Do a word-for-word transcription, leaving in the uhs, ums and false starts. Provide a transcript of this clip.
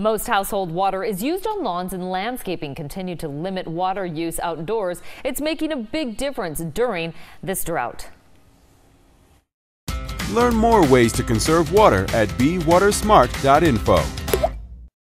Most household water is used on lawns, and landscaping continue to limit water use outdoors. It's making a big difference during this drought. Learn more ways to conserve water at be water smart dot info.